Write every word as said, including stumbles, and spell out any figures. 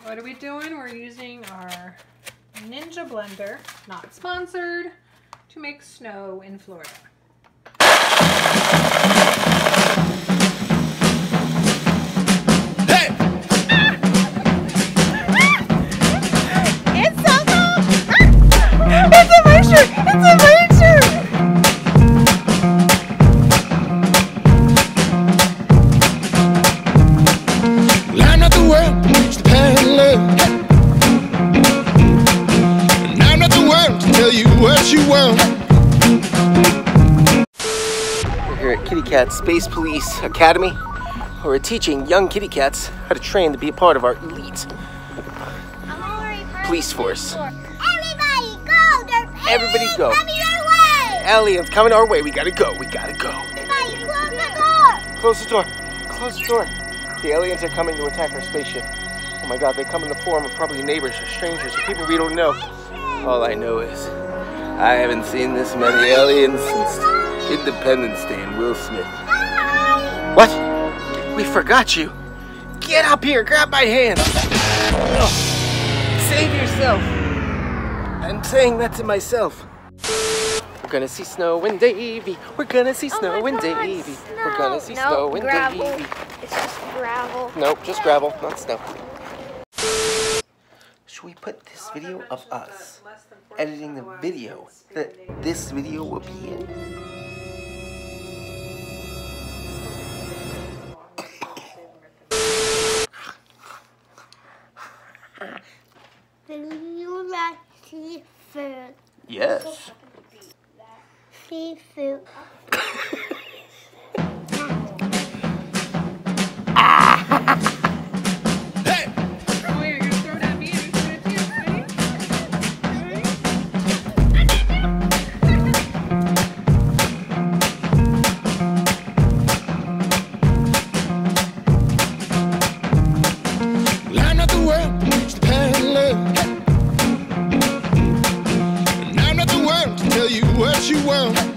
What are we doing? We're using our Ninja blender, not sponsored, to make snow in Florida. Hey! It's so cool! It's a moisture! It's a moisture! Line up the world, it's the parallel. And I'm not the one to tell you what you want. We're here at Kitty Cat Space Police Academy, where we're teaching young kitty cats how to train to be a part of our elite police force. Everybody go! There's Everybody go. coming our way! Aliens coming our way. We gotta go. We gotta go. Everybody close the door! Close the door. Close the door. The aliens are coming to attack our spaceship. Oh my god, they come in the form of probably neighbors or strangers or people we don't know. All I know is I haven't seen this many aliens since Independence Day and Will Smith. What? We forgot you. Get up here. Grab my hand. Oh. Save yourself. I'm saying that to myself. We're gonna see Snow and Davy. We're gonna see Snow Oh my and God, Davy. snow. We're gonna see Nope, Snow and gravel. Davy. It's just gravel. Nope, just gravel, not snow. Should we put this video of us editing the video that this video will be in? Do you like seafood? Yes. Seafood. Hey! Oh, you're gonna throw it at me and you throw it to your Line up the world, it's the parallel. And I'm not the one to tell you what you want.